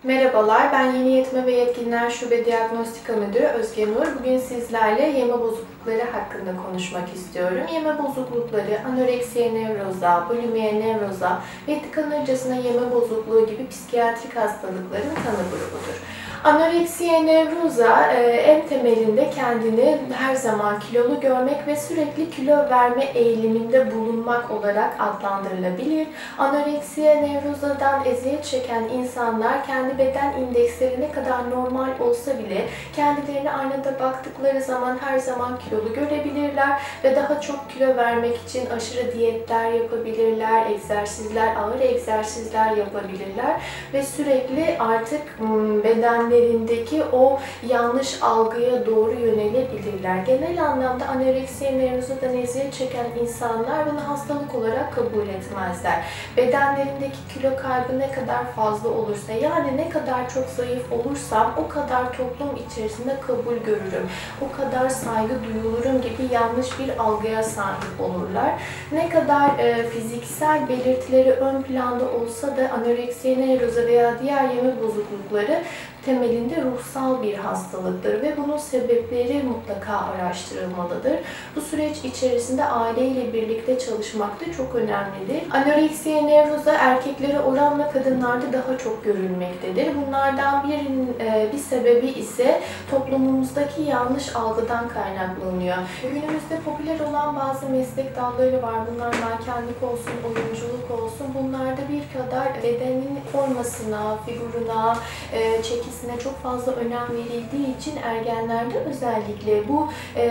Merhabalar, ben Yeni Yetme ve Yetkinler Şube Diagnostika Müdürü Özge Nur. Bugün sizlerle yeme bozuklukları hakkında konuşmak istiyorum. Yeme bozuklukları, anoreksiye nevroza, bulimiye nevroza ve tıkanırcasına yeme bozukluğu gibi psikiyatrik hastalıkların tanı grubudur. Anoreksiye nevroza en temelinde kendini her zaman kilolu görmek ve sürekli kilo verme eğiliminde bulunmak olarak adlandırılabilir. Anoreksiye nevrozadan eziyet çeken insanlar kendi beden indeksleri ne kadar normal olsa bile kendilerine aynada baktıkları zaman her zaman kilolu görebilirler ve daha çok kilo vermek için aşırı diyetler yapabilirler, ağır egzersizler yapabilirler ve sürekli artık bedenlerindeki o yanlış algıya doğru yönelebilirler. Genel anlamda anoreksiye nevrozadan eziyet çeken insanlar bunu hastalık olarak kabul etmezler. Bedenlerindeki kilo kaybı ne kadar fazla olursa, yani ne kadar çok zayıf olursam o kadar toplum içerisinde kabul görürüm, o kadar saygı duyulurum gibi yanlış bir algıya sahip olurlar. Ne kadar fiziksel belirtileri ön planda olsa da anoreksiye nevroza veya diğer yeme bozuklukları temelinde ruhsal bir hastalıktır ve bunun sebepleri mutlaka araştırılmalıdır. Bu süreç içerisinde aileyle birlikte çalışmak da çok önemlidir. Anoreksiye nevroza erkeklere oranla kadınlarda daha çok görülmektedir. Bunlardan bir sebebi ise toplumumuzdaki yanlış algıdan kaynaklanıyor. Günümüzde popüler olan bazı meslek dalları var. Bunlar mankenlik olsun, oyunculuk olsun. Bunlarda bir kadar bedenin formasına, figürüne, çekisine çok fazla önem verildiği için ergenlerde özellikle bu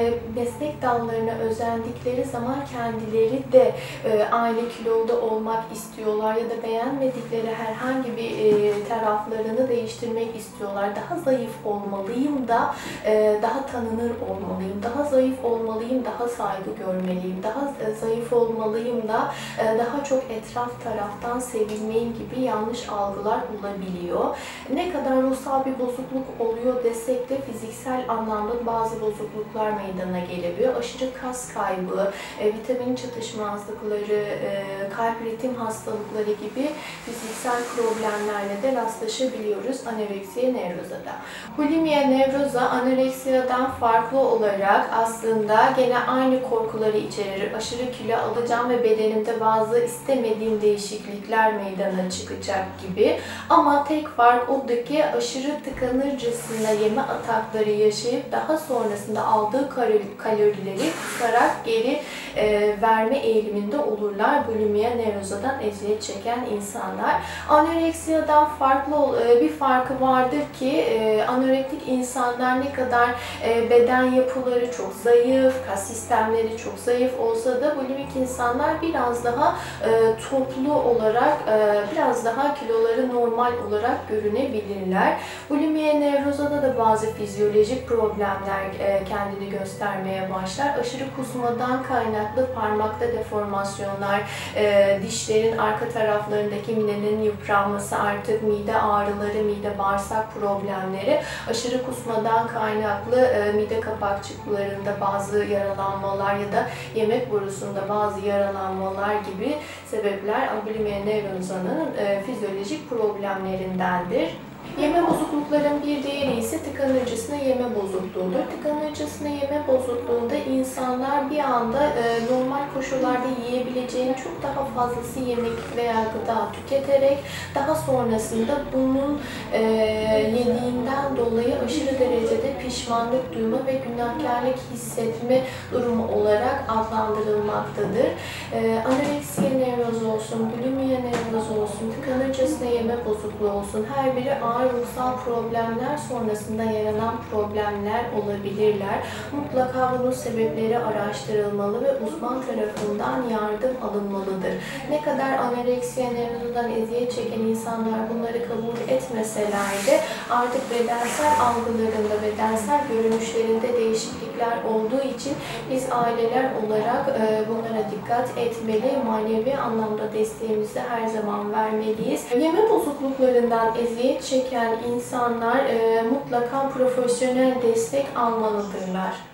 meslek dallarına özendikleri zaman kendileri de aynı kiloda olmak istiyorlar ya da beğenmedikleri herhangi bir taraflarını değiştirmek istiyorlar. Daha zayıf olmalıyım da daha tanınır olmalıyım, daha zayıf olmalıyım, daha saygı görmeliyim, daha zayıf olmalıyım da daha çok etraf taraftan sevilmeyim gibi yanlış algılar olabiliyor. Ne kadar ruhsal bir bozukluk oluyor desek de fiziksel anlamda bazı bozukluklar meydana gelebiliyor. Aşırı kas kaybı, vitamin çatışmazlıkları, kalp ritim hastalıkları gibi fiziksel problemlerle de rastlaşabiliyoruz anoreksiye nevrozada. Bulimiye nevroza anoreksiyadan farklı olarak aslında gene aynı korkuları içerir. Aşırı kilo alacağım ve bedenimde bazı istemediğim değişiklikler meydana çıkacak gibi. Ama tek fark oradaki aşırı tıkanırcasına yeme atakları yaşayıp daha sonrasında aldığı kalorileri kusarak geri verme eğiliminde olurlar bulimiye nevrozadan eziyet çeken insanlar. Anoreksiyadan farklı bir farkı vardır ki anorektik insanlar ne kadar beden yapıları çok zayıf, kas sistemleri çok zayıf olsa da bulimik insanlar biraz daha toplu olarak biraz daha kiloları normal olarak görünebilirler. Bulimiye nevrozada da bazı fizyolojik problemler kendini göstermeye başlar. Aşırı kusmadan kaynaklı parmakta deformasyonlar, dişlerin arka taraflarındaki midenin yıpranması, artık mide ağrıları, mide bağırsak problemleri, aşırı kusmadan kaynaklı mide kapakçıklarında bazı yaralanmalar ya da yemek borusunda bazı yaralanmalar gibi sebepler bulimiye nevrozanın fizyolojik problemlerindendir. Yeme bozuklukların bir diğeri ise tıkanırcasına yeme bozukluğudur. Tıkanırcasına yeme bozukluğunda insanlar bir anda normal koşullarda yiyebileceğin çok daha fazlası yemek veya gıda tüketerek daha sonrasında bunun yediğinden dolayı aşırı derecede pişmanlık duyma ve günahkarlık hissetme durumu olarak adlandırılmaktadır. Anoreksiye nevroz olsun, bulimiye nevroz olsun, tıkanırcasına yeme bozukluğu olsun, her biri ağır ruhsal problemler sonrasında yaranan problemler olabilirler. Mutlaka bunun sebepleri araştırılmalı ve uzman tarafından yardım alınmalıdır. Ne kadar anoreksiye nevrozadan eziyet çeken insanlar bunları kabul etmeseler de artık bedensel algılarında, bedensel görünüşlerinde değişiklikler olduğu için biz aileler olarak bunlara dikkat etmeli, manevi anlamda desteğimizi her zaman vermeliyiz. Yeme bozukluklarından eziyet çeken insanlar mutlaka profesyonel destek almalıdırlar.